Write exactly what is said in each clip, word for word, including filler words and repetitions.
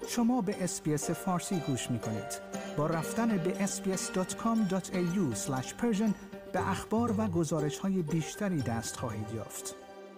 شما به اس‌بی‌اس فارسی گوش می‌کنید. با رفتن به اس بی اس دات کام دات ای یو اسلش پرشن به اخبار و گزارش‌های بیشتری دست خواهید یافت.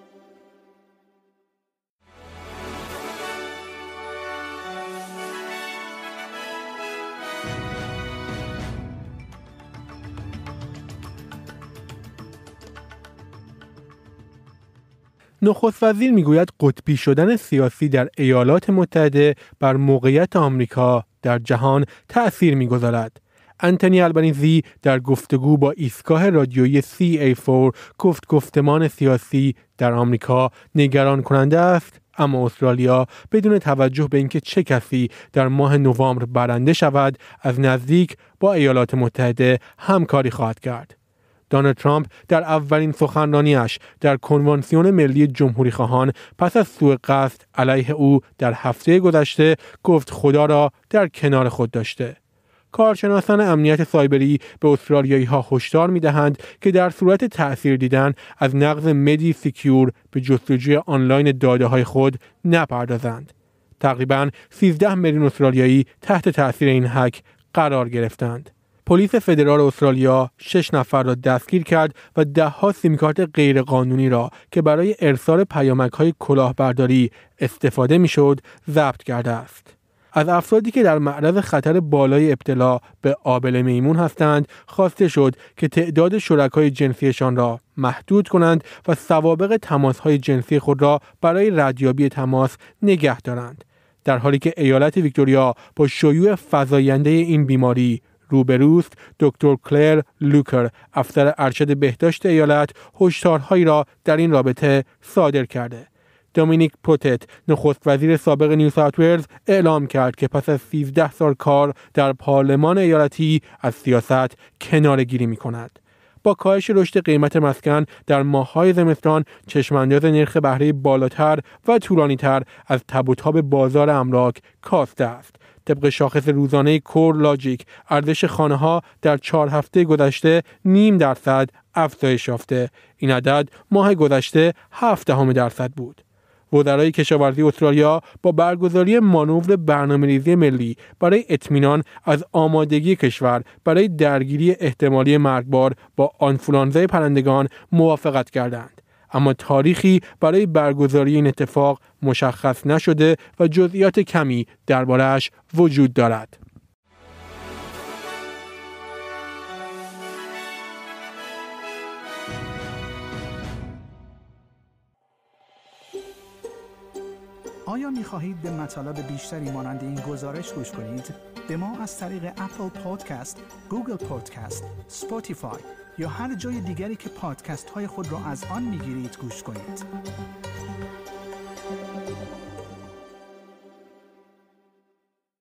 نخست وزیر میگوید قطبی شدن سیاسی در ایالات متحده بر موقعیت آمریکا در جهان تأثیر میگذارد. انتونی البنیزی در گفتگو با ایستگاه رادیویی سی ای چهار گفت گفتمان سیاسی در آمریکا نگران کننده است، اما استرالیا بدون توجه به اینکه چه کسی در ماه نوامبر برنده شود از نزدیک با ایالات متحده همکاری خواهد کرد. دونالد ترامپ در اولین سخنرانیش در کنوانسیون ملی جمهوری خواهان پس از سوء قصد علیه او در هفته گذشته گفت خدا را در کنار خود داشته. کارشناسان امنیت سایبری به استرالیایی ها هشدار می دهند که در صورت تأثیر دیدن از نقض مدی سیکیور به جستجوی آنلاین داده های خود نپردازند. تقریباً سیزده میلیون استرالیایی تحت تأثیر این هک قرار گرفتند. پلیس فدرال استرالیا شش نفر را دستگیر کرد و ده‌ها سیم کارت غیرقانونی را که برای ارسال پیامک‌های کلاهبرداری استفاده می‌شد ضبط کرده است. از افرادی که در معرض خطر بالای ابتلا به آبله میمون هستند خواسته شد که تعداد شرکای جنسیشان را محدود کنند و سوابق تماس‌های جنسی خود را برای ردیابی تماس نگه دارند. در حالی که ایالت ویکتوریا با شیوع فزاینده این بیماری روبروست، دکتر کلر لوکر، افسر ارشد بهداشت ایالت، هشدارهایی را در این رابطه صادر کرده. دومینیک پروتت، نخست وزیر سابق نیو ساوت ولز، اعلام کرد که پس از سیزده سال کار در پارلمان ایالتی از سیاست کناره‌گیری می‌کند. با کاهش رشد قیمت مسکن در ماه‌های زمستان، چشمانداز نرخ بهره بالاتر و طولانی‌تر از تب و تاب بازار املاک کاسته است. طبق شاخص روزانه کور لاجیک، ارزش خانه‌ها در چهار هفته گذشته نیم درصد افزایش یافته. این عدد ماه گذشته هفت دهم درصد بود. وزرای کشاورزی استرالیا با برگزاری مانور برنامه‌ریزی ملی برای اطمینان از آمادگی کشور برای درگیری احتمالی مرگبار با آنفولانزای پرندگان موافقت کردند. اما تاریخی برای برگزاری این اتفاق مشخص نشده و جزئیات کمی درباره‌اش وجود دارد. آیا می خواهید به مطالب بیشتری مانند این گزارش گوش کنید؟ به ما از طریق اپل پادکست، گوگل پادکست، اسپاتیفای یا هر جای دیگری که پادکست های خود را از آن می گیرید گوش کنید.